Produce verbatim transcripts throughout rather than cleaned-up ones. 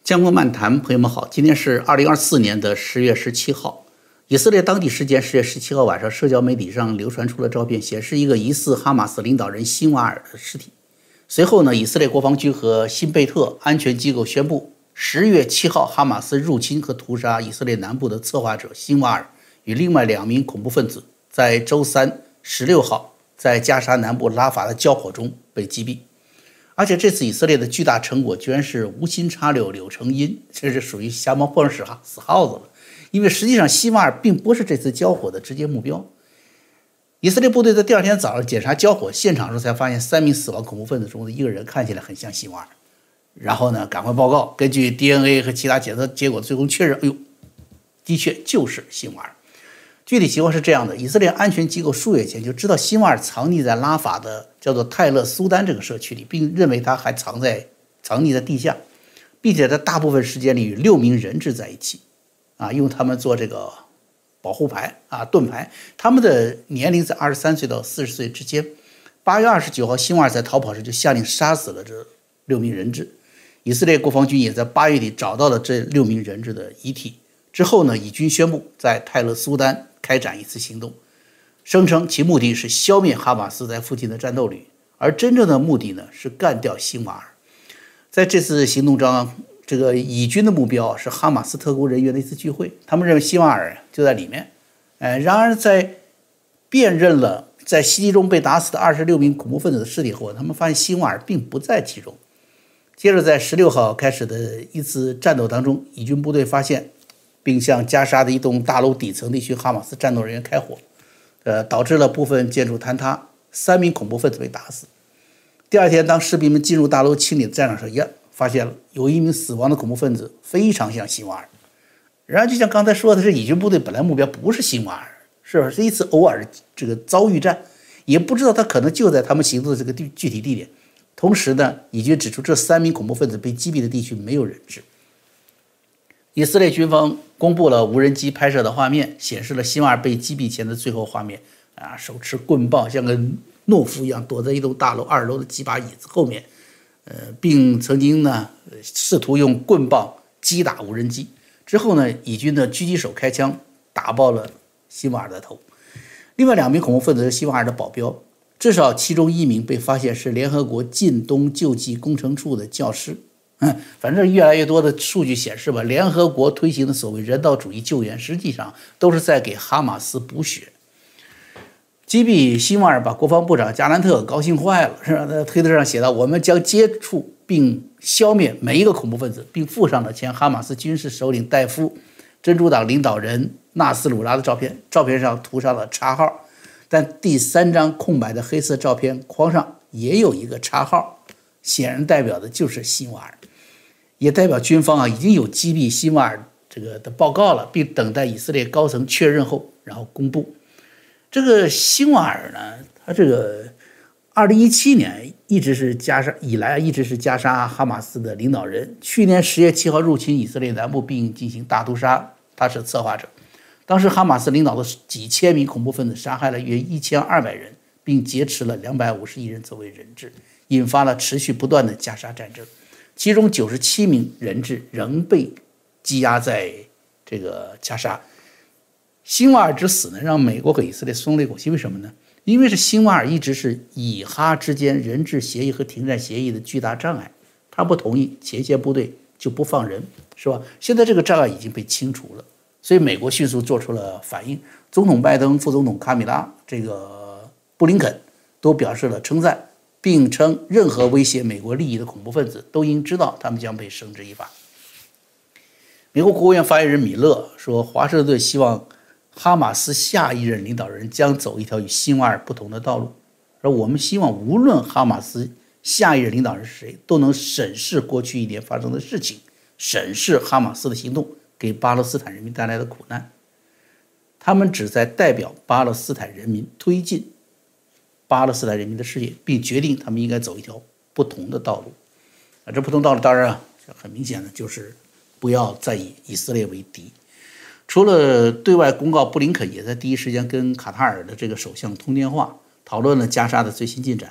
江湖漫谈，朋友们好，今天是二零二四年的十月十七号，以色列当地时间十月十七号晚上，社交媒体上流传出了照片，显示一个疑似哈马斯领导人辛瓦尔的尸体。随后呢，以色列国防军和新贝特安全机构宣布，十月七号哈马斯入侵和屠杀以色列南部的策划者辛瓦尔与另外两名恐怖分子在周三十六号在加沙南部拉法的交火中被击毙。而且这次以色列的巨大成果居然是无心插柳柳成荫，这是属于瞎猫碰上死耗子了。因为实际上辛瓦尔并不是这次交火的直接目标。以色列部队在第二天早上检查交火现场时才发现，三名死亡恐怖分子中的一个人看起来很像辛瓦尔。然后呢，赶快报告，根据 D N A 和其他检测结果，最终确认，哎呦，的确就是辛瓦尔。具体情况是这样的：以色列安全机构数月前就知道辛瓦尔藏匿在拉法的叫做泰勒苏丹这个社区里，并认为他还藏在藏匿在地下，并且在大部分时间里与六名人质在一起，啊，用他们做这个保护牌啊盾牌，他们的年龄在二十三岁到四十岁之间。八月二十九号，辛瓦尔在逃跑时就下令杀死了这六名人质。以色列国防军也在八月底找到了这六名人质的遗体。之后呢，以军宣布在泰勒苏丹开展一次行动，声称其目的是消灭哈马斯在附近的战斗旅，而真正的目的呢是干掉辛瓦尔。在这次行动中，这个以军的目标是哈马斯特工人员的一次聚会，他们认为辛瓦尔就在里面。呃，然而在辨认了在袭击中被打死的二十六名恐怖分子的尸体后，他们发现辛瓦尔并不在其中。接着在十六号开始的一次战斗当中，以军部队发现并向加沙的一栋大楼底层地区哈马斯战斗人员开火，呃，导致了部分建筑坍塌，三名恐怖分子被打死。第二天，当士兵们进入大楼清理战场时，呀，发现了有一名死亡的恐怖分子非常像辛瓦尔。然而，就像刚才说的，这以军部队本来目标不是辛瓦尔，是吧？是一次偶尔这个遭遇战，也不知道他可能就在他们行动的这个地具体地点。同时呢，以军指出这三名恐怖分子被击毙的地区没有人质。以色列军方公布了无人机拍摄的画面，显示了辛瓦尔被击毙前的最后画面啊，手持棍棒，像个懦夫一样躲在一栋大楼二楼的几把椅子后面，呃，并曾经呢试图用棍棒击打无人机。之后呢，以军的狙击手开枪打爆了辛瓦尔的头。另外两名恐怖分子是辛瓦尔的保镖，至少其中一名被发现是联合国近东救济工程处的教师。嗯，反正越来越多的数据显示吧，联合国推行的所谓人道主义救援，实际上都是在给哈马斯补血。击毙辛瓦尔把国防部长加兰特高兴坏了，是吧？在推特上写道：“我们将接触并消灭每一个恐怖分子，并附上了前哈马斯军事首领戴夫、真主党领导人纳斯鲁拉的照片，照片上涂上了叉号，但第三张空白的黑色照片框上也有一个叉号，显然代表的就是辛瓦尔。”也代表军方啊已经有击毙辛瓦尔这个的报告了，并等待以色列高层确认后，然后公布。这个辛瓦尔呢，他这个二零一七年一直是加沙以来一直是加沙哈马斯的领导人。去年十月七号入侵以色列南部并进行大屠杀，他是策划者。当时哈马斯领导的几千名恐怖分子杀害了约一千二百人，并劫持了两百五十一人作为人质，引发了持续不断的加沙战争。其中九十七名人质仍被羁押在这个加沙。辛瓦尔之死呢，让美国和以色列松了一口气。为什么呢？因为是辛瓦尔一直是以哈之间人质协议和停战协议的巨大障碍，他不同意，前线部队就不放人，是吧？现在这个障碍已经被清除了，所以美国迅速做出了反应。总统拜登、副总统卡米拉、这个布林肯都表示了称赞，并称任何威胁美国利益的恐怖分子都应知道他们将被绳之以法。美国国务院发言人米勒说，华盛顿希望哈马斯下一任领导人将走一条与辛瓦尔不同的道路，而我们希望无论哈马斯下一任领导人是谁，都能审视过去一年发生的事情，审视哈马斯的行动给巴勒斯坦人民带来的苦难。他们旨在代表巴勒斯坦人民推进巴勒斯坦人民的事业，并决定他们应该走一条不同的道路。啊，这不同道路当然啊，很明显的就是不要再以以色列为敌。除了对外公告，布林肯也在第一时间跟卡塔尔的这个首相通电话，讨论了加沙的最新进展。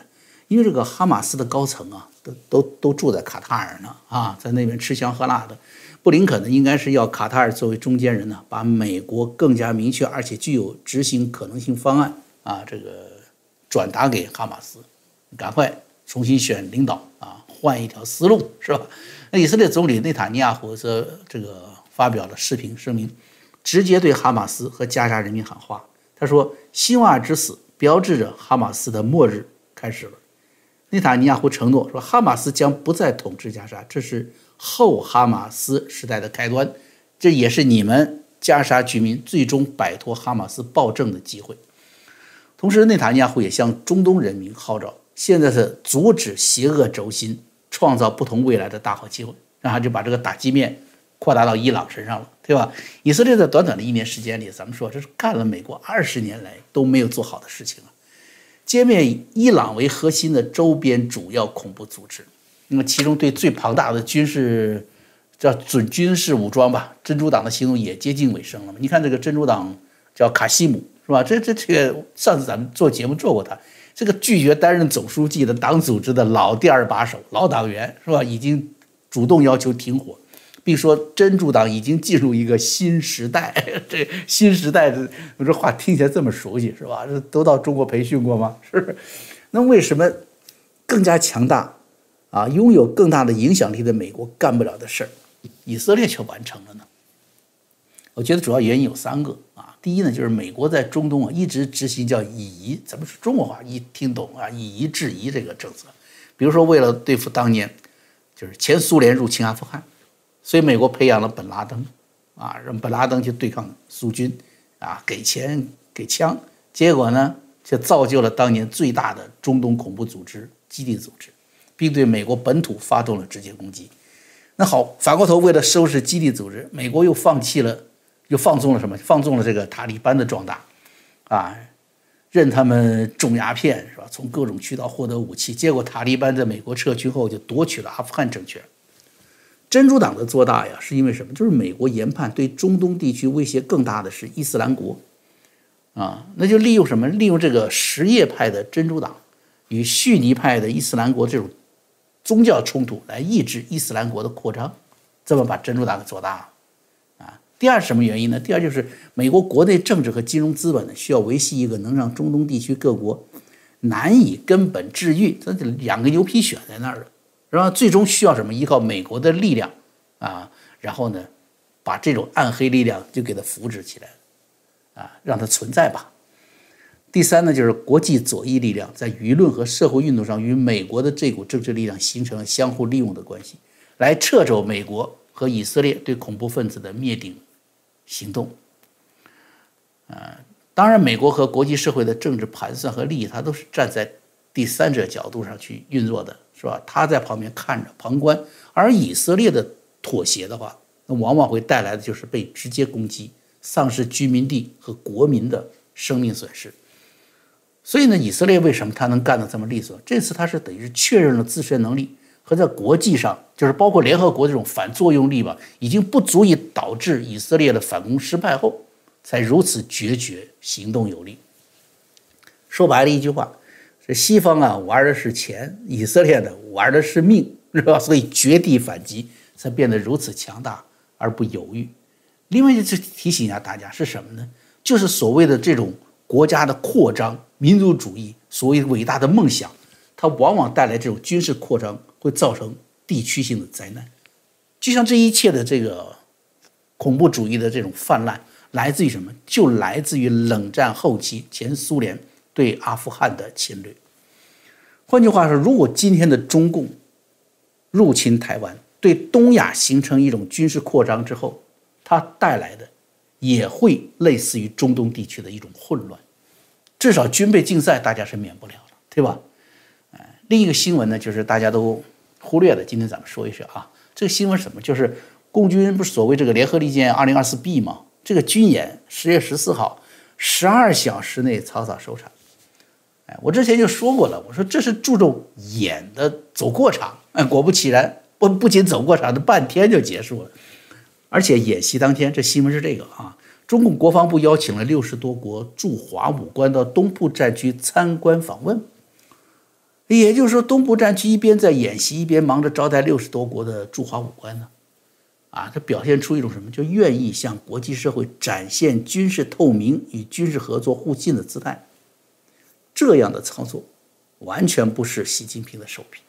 因为这个哈马斯的高层啊，都都都住在卡塔尔呢啊，在那边吃香喝辣的。布林肯呢，应该是要卡塔尔作为中间人呢，把美国更加明确而且具有执行可能性方案啊，这个转达给哈马斯，赶快重新选领导啊，换一条思路，是吧？那以色列总理内塔尼亚胡则这个发表了视频声明，直接对哈马斯和加沙人民喊话。他说：“辛瓦尔之死标志着哈马斯的末日开始了。”内塔尼亚胡承诺说，哈马斯将不再统治加沙，这是后哈马斯时代的开端，这也是你们加沙居民最终摆脱哈马斯暴政的机会。同时，内塔尼亚胡也向中东人民号召，现在是阻止邪恶轴心，创造不同未来的大好机会，然后就把这个打击面扩大到伊朗身上了，对吧？以色列在短短的一年时间里，咱们说这是干了美国二十年来都没有做好的事情啊。歼灭以伊朗为核心的周边主要恐怖组织，那么其中对最庞大的军事叫准军事武装吧，珍珠党的行动也接近尾声了嘛。你看这个珍珠党叫卡西姆，是吧？这这这个上次咱们做节目做过他，这个拒绝担任总书记的党组织的老第二把手、老党员，是吧？已经主动要求停火。并说珍珠党已经进入一个新时代，这新时代的我这话听起来这么熟悉，是吧？这都到中国培训过吗？是不是？那为什么更加强大啊，拥有更大的影响力的美国干不了的事儿，以色列却完成了呢？我觉得主要原因有三个啊。第一呢，就是美国在中东啊一直执行叫以夷，咱们是中国话一听懂啊，以夷制夷这个政策。比如说，为了对付当年就是前苏联入侵阿富汗。所以美国培养了本拉登，啊，让本拉登去对抗苏军，啊，给钱给枪，结果呢，却造就了当年最大的中东恐怖组织基地组织，并对美国本土发动了直接攻击。那好，反过头为了收拾基地组织，美国又放弃了，又放纵了什么？放纵了这个塔利班的壮大，啊，任他们种鸦片，是吧？从各种渠道获得武器，结果塔利班在美国撤军后就夺取了阿富汗政权。珍珠党的做大呀，是因为什么？就是美国研判对中东地区威胁更大的是伊斯兰国，啊，那就利用什么？利用这个什叶派的珍珠党与逊尼派的伊斯兰国这种宗教冲突，来抑制伊斯兰国的扩张，这么把珍珠党给做大了。啊，第二是什么原因呢？第二就是美国国内政治和金融资本呢，需要维系一个能让中东地区各国难以根本治愈，这两个牛皮癣在那儿了。然后最终需要什么？依靠美国的力量啊，然后呢，把这种暗黑力量就给它扶植起来，啊，让它存在吧。第三呢，就是国际左翼力量在舆论和社会运动上与美国的这股政治力量形成了相互利用的关系，来掣肘美国和以色列对恐怖分子的灭顶行动。啊，当然，美国和国际社会的政治盘算和利益，它都是站在第三者角度上去运作的。是吧？他在旁边看着旁观，而以色列的妥协的话，那往往会带来的就是被直接攻击，丧失居民地和国民的生命损失。所以呢，以色列为什么他能干得这么利索？这次他是等于是确认了自身能力和在国际上，就是包括联合国这种反作用力吧，已经不足以导致以色列的反攻失败后，才如此决绝，行动有力。说白了一句话。这西方啊玩的是钱，以色列呢玩的是命，是吧？所以绝地反击才变得如此强大而不犹豫。另外就提醒一下大家是什么呢？就是所谓的这种国家的扩张、民族主义，所谓伟大的梦想，它往往带来这种军事扩张，会造成地区性的灾难。就像这一切的这个恐怖主义的这种泛滥，来自于什么？就来自于冷战后期前苏联对阿富汗的侵略。换句话说，如果今天的中共入侵台湾，对东亚形成一种军事扩张之后，它带来的也会类似于中东地区的一种混乱。至少军备竞赛大家是免不了的，对吧？另一个新闻呢，就是大家都忽略的，今天咱们说一说啊。这个新闻什么？就是共军不是所谓这个联合利剑 二零二四 B 吗？这个军演十月十四号十二小时内草草收场。哎，我之前就说过了，我说这是注重演的走过场。哎，果不其然，不不仅走过场，这半天就结束了。而且演习当天，这新闻是这个啊，中共国防部邀请了六十多国驻华武官到东部战区参观访问。 也就是说，东部战区一边在演习，一边忙着招待六十多国的驻华武官呢。啊，这表现出一种什么？就愿意向国际社会展现军事透明与军事合作互信的姿态。这样的操作完全不是习近平的手笔。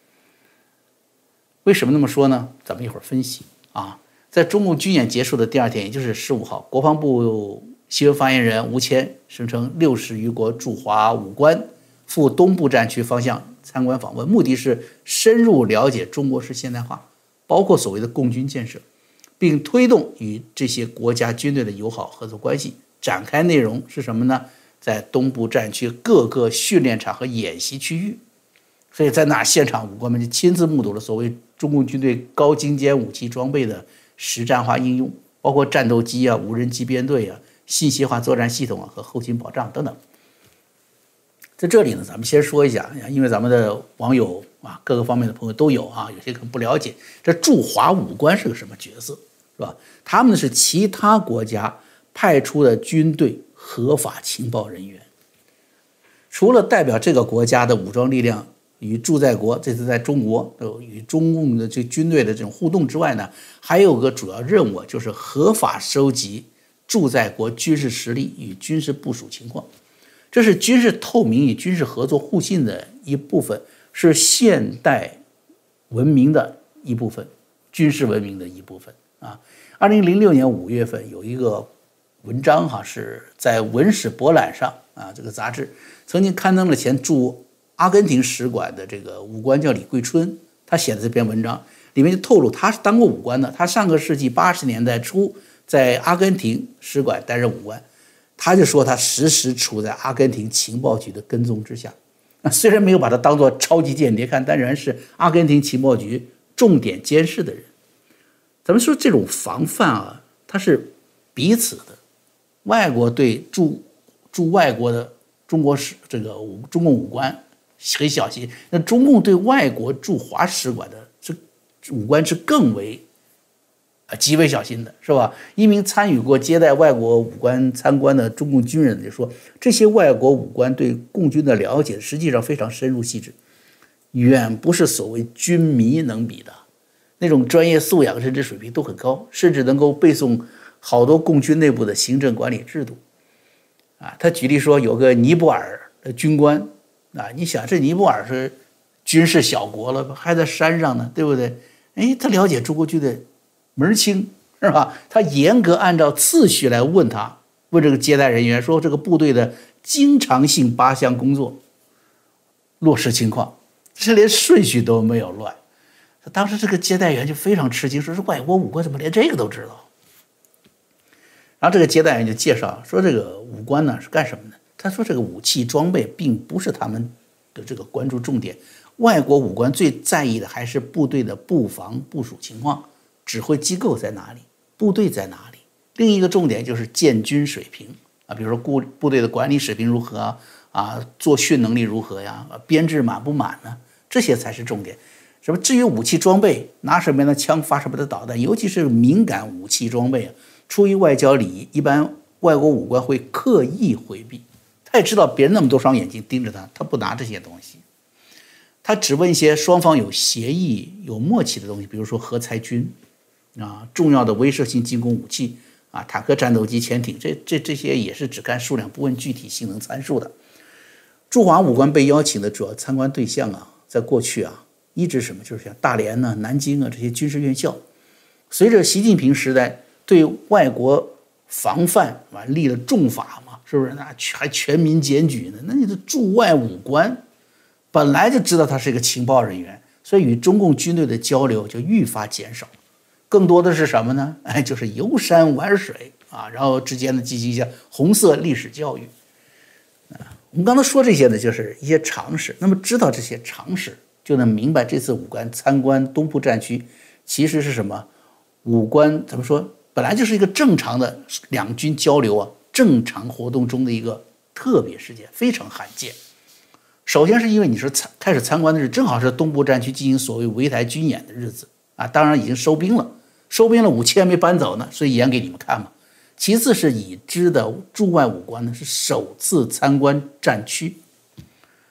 为什么那么说呢？咱们一会儿分析啊。在中共军演结束的第二天，也就是十五号，国防部新闻发言人吴谦声称，六十余国驻华武官赴东部战区方向参观访问，目的是深入了解中国式现代化，包括所谓的共军建设，并推动与这些国家军队的友好合作关系。展开内容是什么呢？在东部战区各个训练场和演习区域。所以在那现场，武官们就亲自目睹了所谓中共军队高精尖武器装备的实战化应用，包括战斗机啊、无人机编队啊、信息化作战系统啊和后勤保障等等。在这里呢，咱们先说一下，因为咱们的网友啊，各个方面的朋友都有啊，有些可能不了解，这驻华武官是个什么角色，是吧？他们是其他国家派出的军队合法情报人员，除了代表这个国家的武装力量与驻在国，这次在中国与中共的这军队的这种互动之外呢，还有个主要任务，就是合法收集驻在国军事实力与军事部署情况。这是军事透明与军事合作互信的一部分，是现代文明的一部分，军事文明的一部分啊。二零零六年五月份有一个文章哈，是在《文史博览》上啊，这个杂志曾经刊登了前驻阿根廷使馆的这个武官叫李桂春，他写的这篇文章里面就透露，他是当过武官的，他上个世纪八十年代初在阿根廷使馆担任武官。他就说他时时处在阿根廷情报局的跟踪之下，虽然没有把他当作超级间谍看，但仍然是阿根廷情报局重点监视的人。咱们说这种防范啊，它是彼此的，外国对驻驻外国的中国使这个中共武官很小心，那中共对外国驻华使馆的这武官是更为极为小心的，是吧？一名参与过接待外国武官参观的中共军人就说，这些外国武官对共军的了解实际上非常深入细致，远不是所谓军迷能比的，那种专业素养甚至水平都很高，甚至能够背诵好多共军内部的行政管理制度。啊，他举例说，有个尼泊尔的军官啊，你想这尼泊尔是军事小国了，还在山上呢，对不对？哎，他了解中国军队门清，是吧？他严格按照次序来问他，问这个接待人员说这个部队的经常性八项工作落实情况，这连顺序都没有乱。当时这个接待员就非常吃惊，说是外国武官怎么连这个都知道？然后这个接待员就介绍说，这个武官呢是干什么的？他说这个武器装备并不是他们的这个关注重点，外国武官最在意的还是部队的布防部署情况。指挥机构在哪里？部队在哪里？另一个重点就是建军水平啊，比如说部部队的管理水平如何啊，啊，作训能力如何呀？编制满不满呢？这些才是重点。什么？至于武器装备，拿什么样的枪，发什么的导弹，尤其是敏感武器装备啊，出于外交礼仪，一般外国武官会刻意回避。他也知道别人那么多双眼睛盯着他，他不拿这些东西。他只问一些双方有协议、有默契的东西，比如说核裁军。啊，重要的威慑性进攻武器啊，坦克、战斗机、潜艇，这这这些也是只看数量，不问具体性能参数的。驻华武官被邀请的主要参观对象啊，在过去啊，一直什么，就是像大连呢、南京啊这些军事院校。随着习近平时代对外国防范啊立了重法嘛，是不是？那还全民检举呢？那你的驻外武官本来就知道他是一个情报人员，所以与中共军队的交流就愈发减少。更多的是什么呢？哎，就是游山玩水啊，然后之间呢进行一下红色历史教育。啊，我们刚才说这些呢，就是一些常识。那么知道这些常识，就能明白这次武官参观东部战区，其实是什么？武官怎么说？本来就是一个正常的两军交流啊，正常活动中的一个特别事件，非常罕见。首先是因为你是参开始参观的是正好是东部战区进行所谓围台军演的日子啊，当然已经收兵了。收兵了，武器还没搬走呢，所以演给你们看嘛。其次是已知的驻外武官呢是首次参观战区，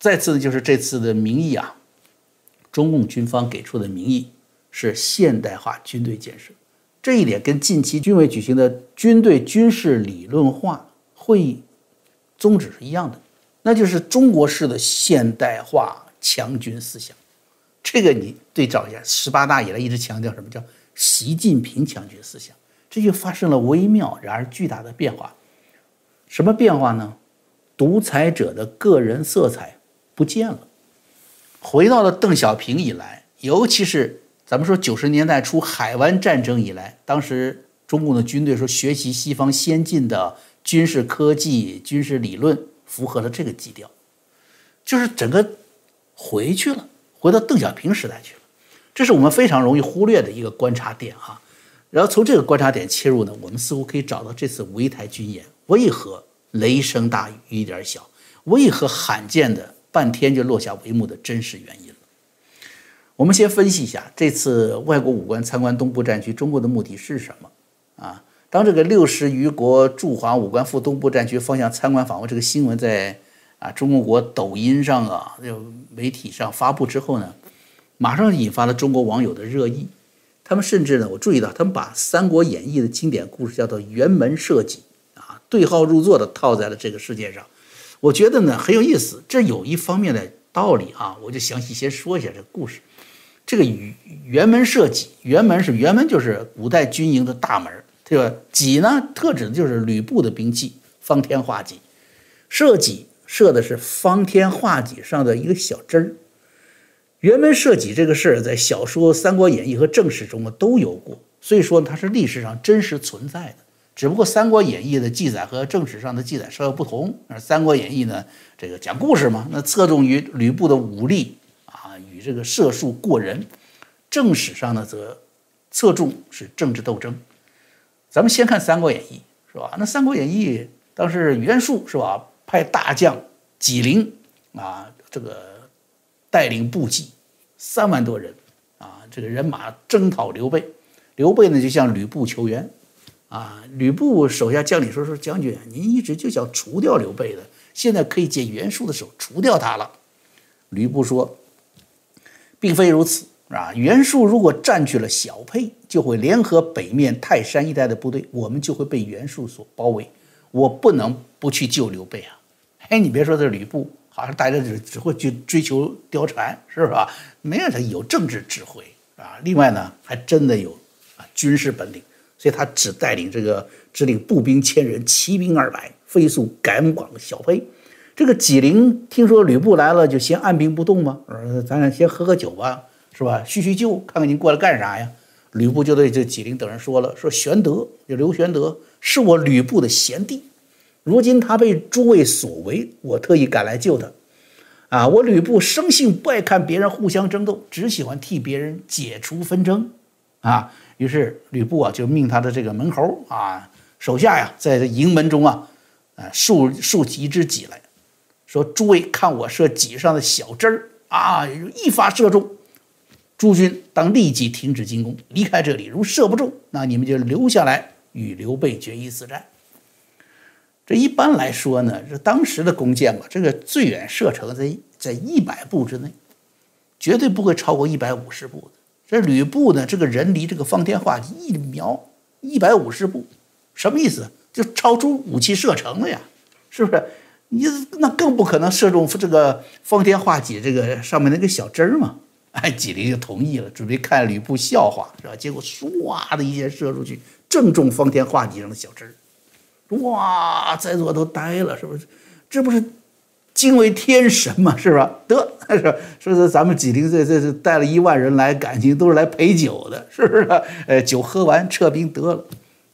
再次就是这次的名义啊，中共军方给出的名义是现代化军队建设，这一点跟近期军委举行的军队军事理论化会议宗旨是一样的，那就是中国式的现代化强军思想。这个你对照一下，十八大以来一直强调什么叫习近平强军思想，这就发生了微妙然而巨大的变化。什么变化呢？独裁者的个人色彩不见了，回到了邓小平以来，尤其是咱们说九十年代初海湾战争以来，当时中共的军队说学习西方先进的军事科技、军事理论，符合了这个基调，就是整个回去了，回到邓小平时代去了。这是我们非常容易忽略的一个观察点哈。然后从这个观察点切入呢，我们似乎可以找到这次围台军演为何雷声大雨一点小，为何罕见的半天就落下帷幕的真实原因了。我们先分析一下这次外国武官参观东部战区，中国的目的是什么啊？当这个六十余国驻华武官赴东部战区方向参观访问这个新闻在啊中国国抖音上啊媒体上发布之后呢，马上引发了中国网友的热议。他们甚至呢，我注意到他们把《三国演义》的经典故事叫做辕门射戟啊，对号入座的套在了这个事件上。我觉得呢很有意思，这有一方面的道理啊，我就详细先说一下这个故事。这个辕门射戟，辕门是辕门就是古代军营的大门，对吧？戟呢特指的就是吕布的兵器方天画戟，射戟射的是方天画戟上的一个小针儿。辕门射戟这个事儿在小说《三国演义》和正史中都有过，所以说它是历史上真实存在的。只不过《三国演义》的记载和正史上的记载稍有不同，而《三国演义》呢，这个讲故事嘛，那侧重于吕布的武力啊与这个射术过人；正史上呢，则侧重是政治斗争。咱们先看《三国演义》，是吧？那《三国演义》当时袁术是吧，派大将纪灵啊，这个带领部骑三万多人啊，这个人马征讨刘备。刘备呢就向吕布求援啊，吕布手下将领说说将军，您一直就想除掉刘备的，现在可以借袁术的手除掉他了。吕布说，并非如此啊，袁术如果占据了小沛，就会联合北面泰山一带的部队，我们就会被袁术所包围，我不能不去救刘备啊。哎，你别说这吕布好像大家只只会去追求貂蝉，是吧？没有，他有政治智慧啊。另外呢，还真的有啊军事本领，所以他只带领这个只领步兵千人，骑兵二百，飞速赶往小沛。这个纪灵听说吕布来了，就先按兵不动嘛，呃，咱俩先喝喝酒吧，是吧？叙叙旧，看看您过来干啥呀？吕布就对这纪灵等人说了，说玄德就刘玄德是我吕布的贤弟。如今他被诸位所为，我特意赶来救他。啊，我吕布生性不爱看别人互相争斗，只喜欢替别人解除纷争。啊，于是吕布啊就命他的这个门猴啊手下呀，在这营门中啊，啊竖竖起一支戟来，说诸位看我射戟上的小针儿啊，一发射中，诸军当立即停止进攻，离开这里。如射不中，那你们就留下来与刘备决一死战。这一般来说呢，这当时的弓箭嘛，这个最远射程在在一百步之内，绝对不会超过一百五十步的。这吕布呢，这个人离这个方天画戟一瞄一百五十步，什么意思？就超出武器射程了呀，是不是？你那更不可能射中这个方天画戟这个上面那个小针嘛。哎，纪灵就同意了，准备看吕布笑话，是吧？结果唰的一箭射出去，正中方天画戟上的小针。哇，在座都呆了，是不是？这不是惊为天神吗？是吧？得，说是咱们纪灵这这这带了一万人来，感情都是来陪酒的，是不是？呃，酒喝完撤兵得了。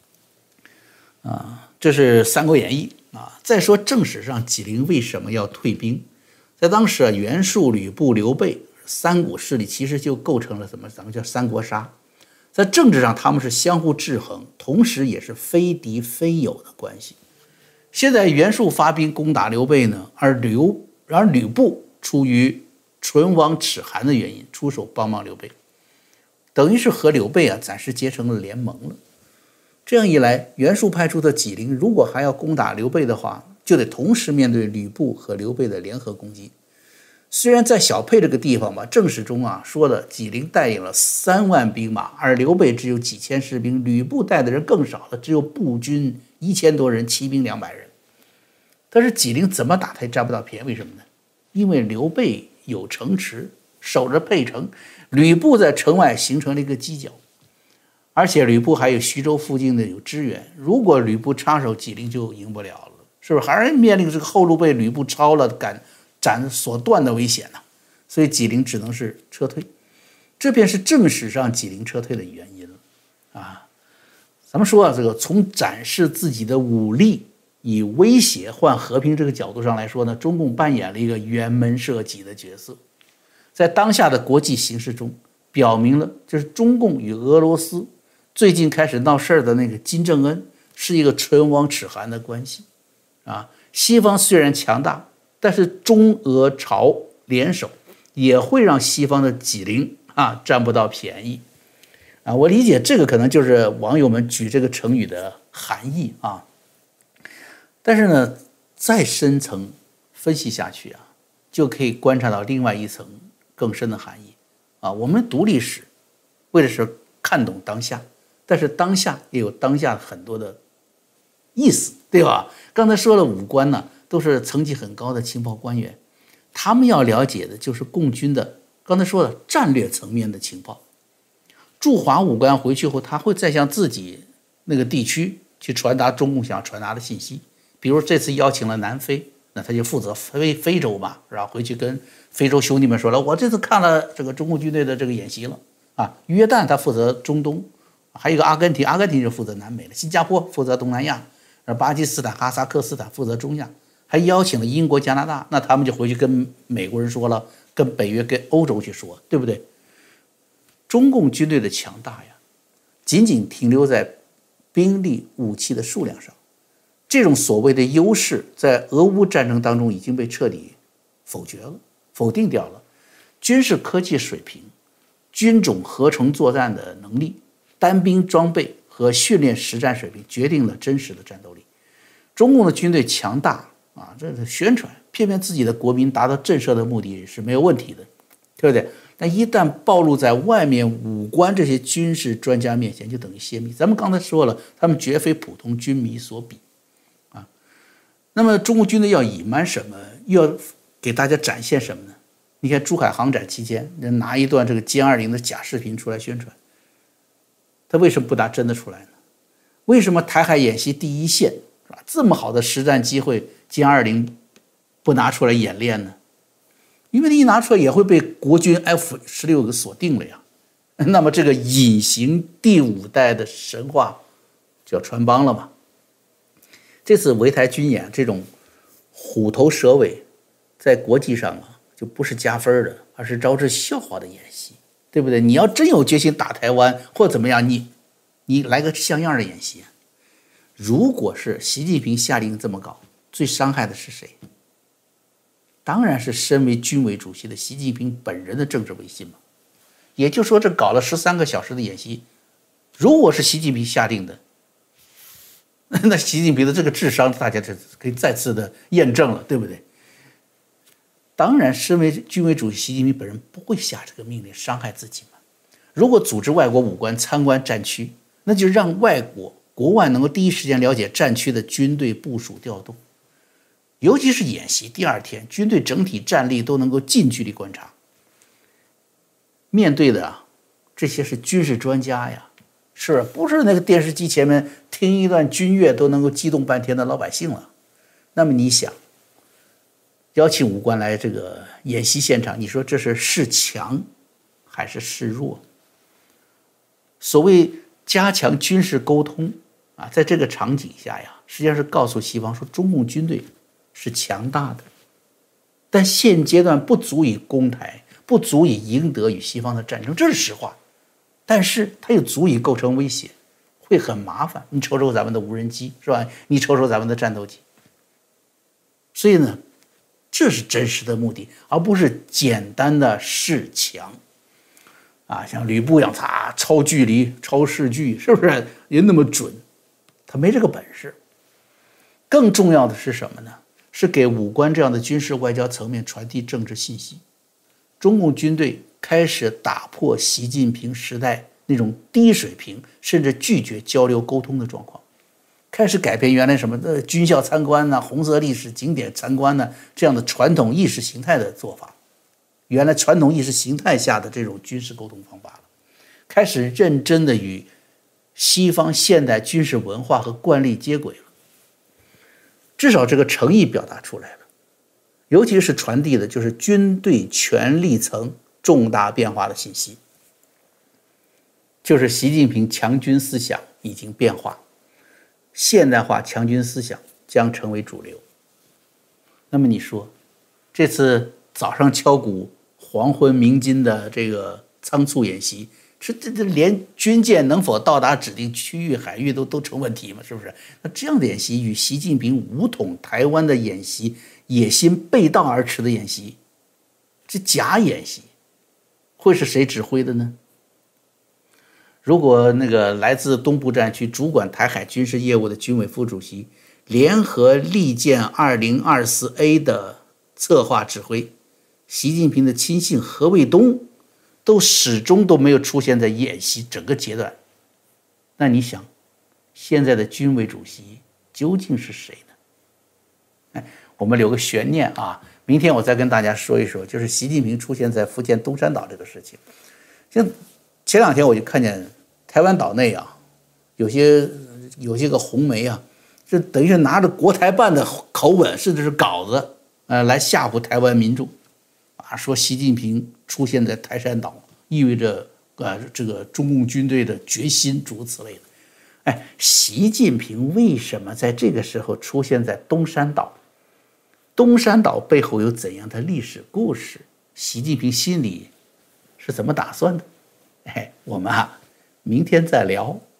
啊，这是《三国演义》啊。再说正史上纪灵为什么要退兵？在当时啊，袁术、吕布、刘备三股势力其实就构成了什么？咱们叫三国杀。在政治上他们是相互制衡，同时也是非敌非友的关系。现在袁术发兵攻打刘备呢，而刘而吕布出于唇亡齿寒的原因出手帮忙刘备，等于是和刘备啊暂时结成了联盟了。这样一来，袁术派出的纪灵如果还要攻打刘备的话，就得同时面对吕布和刘备的联合攻击。 虽然在小沛这个地方吧，正史中啊说的纪灵带领了三万兵马，而刘备只有几千士兵，吕布带的人更少了，只有步军一千多人，骑兵两百人。但是纪灵怎么打他也占不到便宜，为什么呢？因为刘备有城池，守着沛城，吕布在城外形成了一个犄角，而且吕布还有徐州附近的有支援，如果吕布插手，纪灵就赢不了了，是不是？还是面临这个后路被吕布抄了，赶斩所断的危险呢？所以纪灵只能是撤退，这便是正史上纪灵撤退的原因了啊。咱们说啊，这个从展示自己的武力以威胁换和平这个角度上来说呢，中共扮演了一个辕门射戟的角色，在当下的国际形势中，表明了就是中共与俄罗斯最近开始闹事儿的那个金正恩是一个唇亡齿寒的关系啊。西方虽然强大，但是中俄朝联手也会让西方的纪灵啊占不到便宜啊。我理解这个可能就是网友们举这个成语的含义啊。但是呢，再深层分析下去啊，就可以观察到另外一层更深的含义啊。我们读历史，为的是看懂当下，但是当下也有当下很多的意思，对吧？刚才说了，武官呢都是层级很高的情报官员，他们要了解的就是共军的刚才说的战略层面的情报。驻华武官回去后，他会再向自己那个地区去传达中共想传达的信息。比如这次邀请了南非，那他就负责非非洲嘛，然后回去跟非洲兄弟们说了，我这次看了这个中共军队的这个演习了啊。约旦他负责中东，还有一个阿根廷，阿根廷就负责南美了，新加坡负责东南亚，而巴基斯坦、哈萨克斯坦负责中亚，还邀请了英国、加拿大，那他们就回去跟美国人说了，跟北约、跟欧洲去说，对不对？中共军队的强大呀，仅仅停留在兵力、武器的数量上。这种所谓的优势在俄乌战争当中已经被彻底否决了，否定掉了。军事科技水平、军种合成作战的能力、单兵装备和训练实战水平决定了真实的战斗力。中共的军队强大啊，这是宣传骗骗自己的国民，达到震慑的目的是没有问题的，对不对？但一旦暴露在外面武官这些军事专家面前，就等于泄密。咱们刚才说了，他们绝非普通军迷所比。那么中国军队要隐瞒什么，又要给大家展现什么呢？你看珠海航展期间拿一段这个歼二零的假视频出来宣传，他为什么不拿真的出来呢？为什么台海演习第一线是吧，这么好的实战机会，歼二零不拿出来演练呢？因为你一拿出来也会被国军 F 十六 给锁定了呀。那么这个隐形第五代的神话就要穿帮了嘛。这次围台军演这种虎头蛇尾，在国际上啊就不是加分的，而是招致笑话的演习，对不对？你要真有决心打台湾或怎么样，你你来个像样的演习。如果是习近平下令这么搞，最伤害的是谁？当然是身为军委主席的习近平本人的政治威信嘛。也就是说，这搞了十三个小时的演习，如果是习近平下令的，那习近平的这个智商，大家就可以再次的验证了，对不对？当然，身为军委主席习近平本人不会下这个命令伤害自己嘛。如果组织外国武官参观战区，那就让外国国外能够第一时间了解战区的军队部署调动，尤其是演习第二天，军队整体战力都能够近距离观察。面对的啊，这些是军事专家呀。是不是那个电视机前面听一段军乐都能够激动半天的老百姓了？那么你想，邀请武官来这个演习现场，你说这是示强还是示弱？所谓加强军事沟通啊，在这个场景下呀，实际上是告诉西方说，中共军队是强大的，但现阶段不足以攻台，不足以赢得与西方的战争，这是实话。但是它又足以构成威胁，会很麻烦。你瞅瞅咱们的无人机是吧？你瞅瞅咱们的战斗机。所以呢，这是真实的目的，而不是简单的示强啊，像吕布一样，他超距离、超视距，是不是也那么准？他没这个本事。更重要的是什么呢？ 是给武官这样的军事外交层面传递政治信息。中共军队开始打破习近平时代那种低水平甚至拒绝交流沟通的状况，开始改变原来什么的军校参观呐、红色历史景点参观呐这样的传统意识形态的做法，原来传统意识形态下的这种军事沟通方法了，开始认真的与西方现代军事文化和惯例接轨了。至少这个诚意表达出来了，尤其是传递的就是军队权力层重大变化的信息，就是习近平强军思想已经变化，现代化强军思想将成为主流。那么你说，这次早上敲鼓黄昏鸣金的这个仓促演习，是这这连军舰能否到达指定区域海域都都成问题嘛？是不是？那这样的演习与习近平武统台湾的演习野心背道而驰的演习，这假演习，会是谁指挥的呢？如果那个来自东部战区主管台海军事业务的军委副主席联合利剑二零二四 A 的策划指挥，习近平的亲信何卫东都始终都没有出现在演习整个阶段，那你想，现在的军委主席究竟是谁呢？哎，我们留个悬念啊，明天我再跟大家说一说，就是习近平出现在福建东山岛这个事情。像前两天我就看见台湾岛内啊，有些有些个红媒啊，这等于是拿着国台办的口吻甚至是稿子，呃，来吓唬台湾民众。啊，说习近平出现在台山岛，意味着呃这个中共军队的决心，诸如此类的。哎，习近平为什么在这个时候出现在东山岛？东山岛背后有怎样的历史故事？习近平心里是怎么打算的？哎，我们啊，明天再聊。